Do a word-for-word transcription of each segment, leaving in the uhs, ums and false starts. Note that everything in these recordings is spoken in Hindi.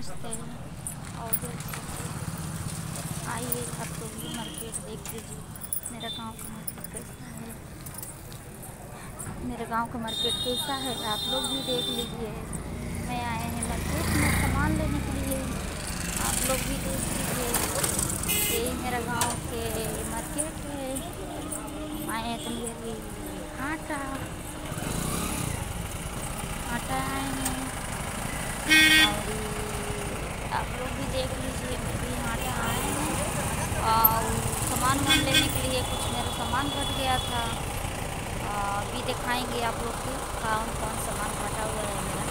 नमस्ते। और आइए आप लोग भी मार्केट देख लीजिए। मेरा गांव का मार्केट कैसा है, मेरे गांव का मार्केट कैसा है आप लोग भी देख लीजिए। मैं आए हैं मार्केट में सामान लेने के लिए, आप लोग भी देख लीजिए। यही मेरा गांव के मार्केट है। हम आए हैं तो ये आटा आटा आए हैं और आप लोग भी देख लीजिए। मैं भी आटा आए हैं और सामान वामान लेने के लिए कुछ मेरा सामान घट गया था। अभी दिखाएंगे आप लोग को कौन कौन सामान घटा हुआ है मेरा।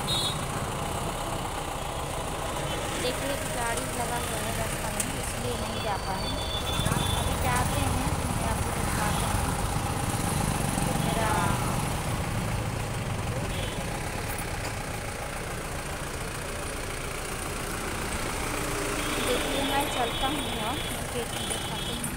देखिए कि गाड़ी लगा हुआ है रास्ता में, इसलिए नहीं जा पाए। अभी जाते हैं तो मैं आपको दिखाते हैं मेरा। देखिए मैं चलता हूँ और मार्केट में दिखाते हैं।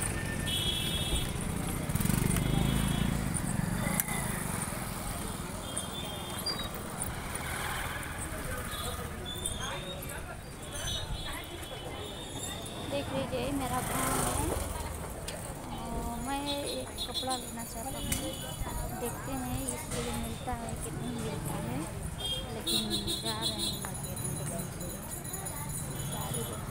देख लीजिए मेरा गाँव है। मैं एक कपड़ा लेना चाहता हूँ, देखते हैं इसके लिए मिलता है कि नहीं मिलता है, लेकिन जा रहे हैं मार्केट में देखने के लिए। साड़ी